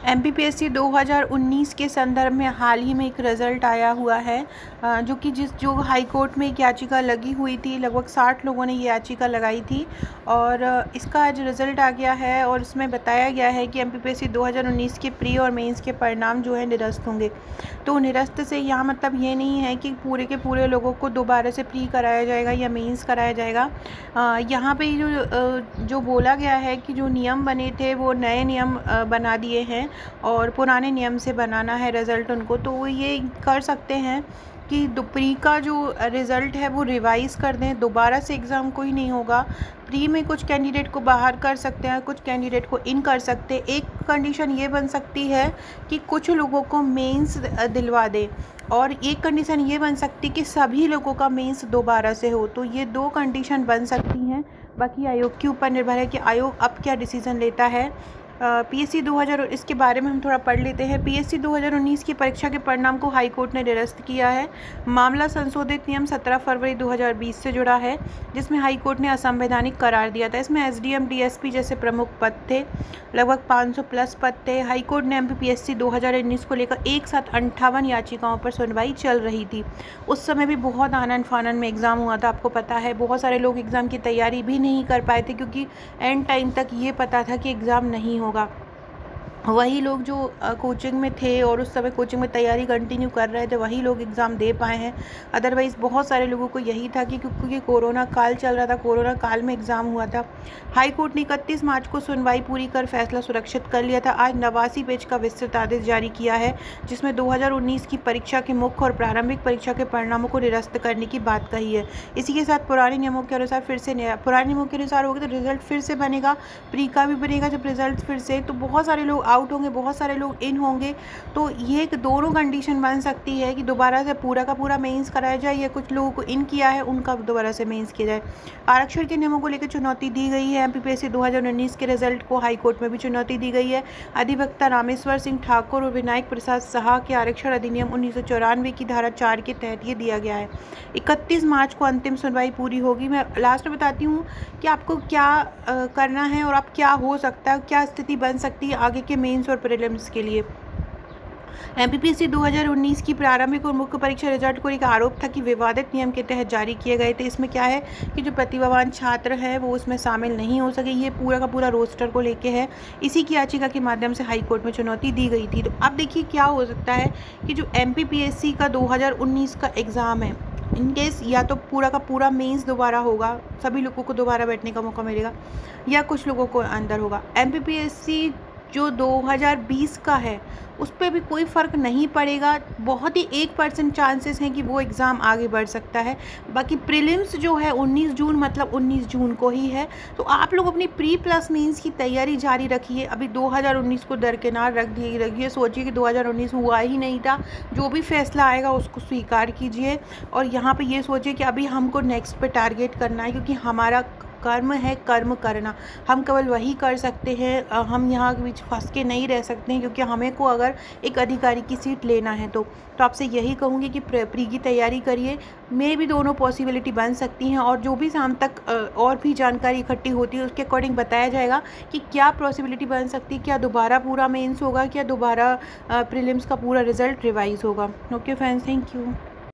MPPSC 2019 के संदर्भ में हाल ही में एक रिज़ल्ट आया हुआ है, जो हाई कोर्ट में एक याचिका लगी हुई थी। लगभग 60 लोगों ने ये याचिका लगाई थी और इसका आज रिज़ल्ट आ गया है और इसमें बताया गया है कि एमपीपीएससी 2019 के प्री और मेंस के परिणाम जो है निरस्त होंगे। तो निरस्त से यहाँ मतलब ये नहीं है कि पूरे के पूरे लोगों को दोबारा से प्री कराया जाएगा या मेंस कराया जाएगा। यहाँ पे जो बोला गया है कि जो नियम बने थे वो नए नियम बना दिए हैं और पुराने नियम से बनाना है रिज़ल्ट उनको, तो वो ये कर सकते हैं कि प्री का जो रिज़ल्ट है वो रिवाइज़ कर दें। दोबारा से एग्ज़ाम कोई नहीं होगा। प्री में कुछ कैंडिडेट को बाहर कर सकते हैं, कुछ कैंडिडेट को इन कर सकते हैं। एक कंडीशन ये बन सकती है कि कुछ लोगों को मेंस दिलवा दें और एक कंडीशन ये बन सकती है कि सभी लोगों का मेंस दोबारा से हो। तो ये दो कंडीशन बन सकती हैं। बाकी आयोग के ऊपर निर्भर है कि आयोग अब क्या डिसीज़न लेता है। पीएससी 2000 इसके बारे में हम थोड़ा पढ़ लेते हैं। पीएससी 2019 की परीक्षा के परिणाम को हाई कोर्ट ने निरस्त किया है। मामला संशोधित नियम 17 फरवरी 2020 से जुड़ा है, जिसमें हाई कोर्ट ने असंवैधानिक करार दिया था। इसमें एसडीएम डीएसपी जैसे प्रमुख पद थे, लगभग 500 प्लस पद थे। हाई कोर्ट ने एमपीपीएससी 2019 को लेकर एक साथ 58 याचिकाओं पर सुनवाई चल रही थी। उस समय भी बहुत आनन फानन में एग्ज़ाम हुआ था, आपको पता है। बहुत सारे लोग एग्ज़ाम की तैयारी भी नहीं कर पाए थे क्योंकि एंड टाइम तक ये पता था कि एग्ज़ाम नहीं होगा। वही लोग जो कोचिंग में थे और उस समय कोचिंग में तैयारी कंटिन्यू कर रहे थे, वही लोग एग्ज़ाम दे पाए हैं। अदरवाइज़ बहुत सारे लोगों को यही था कि क्योंकि कोरोना काल चल रहा था, कोरोना काल में एग्ज़ाम हुआ था। हाई कोर्ट ने 31 मार्च को सुनवाई पूरी कर फैसला सुरक्षित कर लिया था। आज 89 पेज का विस्तृत आदेश जारी किया है, जिसमें 2019 की परीक्षा के मुख्य और प्रारंभिक परीक्षा के परिणामों को निरस्त करने की बात कही है। इसी के साथ पुराने नियमों के अनुसार पुराने नियमों के अनुसार होगा तो रिजल्ट फिर से बनेगा, प्री का भी बनेगा जब रिजल्ट फिर से, तो बहुत सारे लोग आउट होंगे, बहुत सारे लोग इन होंगे। तो ये एक दोनों कंडीशन बन सकती है कि दोबारा से पूरा का पूरा मेंस कराया जाए या कुछ लोगों को इन किया है उनका दोबारा से मेंस किया जाए। आरक्षण के नियमों को लेकर चुनौती दी गई है। एमपीपीएससी 2019 के रिजल्ट को हाई कोर्ट में भी चुनौती दी गई है। अधिवक्ता रामेश्वर सिंह ठाकुर और विनायक प्रसाद साहा के आरक्षण अधिनियम 1994 की धारा 4 के तहत ये दिया गया है। 31 मार्च को अंतिम सुनवाई पूरी होगी। मैं लास्ट में बताती हूँ कि आपको क्या करना है और आप क्या हो सकता है, क्या स्थिति बन सकती है आगे के मेंस और प्रीलिम्स के लिए। एमपीपीएससी 2019 की प्रारंभिक और मुख्य परीक्षा रिजल्ट को एक आरोप था कि विवादित नियम के तहत जारी किए गए थे। इसमें क्या है कि जो प्रतिभावान छात्र हैं वो उसमें शामिल नहीं हो सके। ये पूरा का पूरा रोस्टर को लेके है। इसी की याचिका के माध्यम से हाई कोर्ट में चुनौती दी गई थी। तो अब देखिए क्या हो सकता है कि जो एमपीपीएससी का 2019 का एग्ज़ाम है, इनकेस या तो पूरा का पूरा मेंस दोबारा होगा, सभी लोगों को दोबारा बैठने का मौका मिलेगा, या कुछ लोगों को अंदर होगा। एमपीपीएससी जो 2020 का है उस पर भी कोई फ़र्क नहीं पड़ेगा। बहुत ही 1% चांसेस हैं कि वो एग्ज़ाम आगे बढ़ सकता है। बाकी प्रीलिम्स जो है 19 जून मतलब 19 जून को ही है। तो आप लोग अपनी प्री प्लस मेंस की तैयारी जारी रखिए। अभी 2019 को दरकिनार रखिए। सोचिए कि 2019 हुआ ही नहीं था। जो भी फैसला आएगा उसको स्वीकार कीजिए और यहाँ पे ये सोचिए कि अभी हमको नेक्स्ट पे टारगेट करना है, क्योंकि हमारा कर्म है कर्म करना। हम केवल वही कर सकते हैं। हम यहाँ के बीच फंस के नहीं रह सकते हैं, क्योंकि हमें को अगर एक अधिकारी की सीट लेना है तो आपसे यही कहूँगी कि प्री की तैयारी करिए। में भी दोनों पॉसिबिलिटी बन सकती हैं और जो भी शाम तक और भी जानकारी इकट्ठी होती है उसके अकॉर्डिंग बताया जाएगा कि क्या पॉसिबिलिटी बन सकती है। क्या दोबारा पूरा मेंस होगा, क्या दोबारा प्रीलिम्स का पूरा रिजल्ट रिवाइज़ होगा। Okay friends, thank you.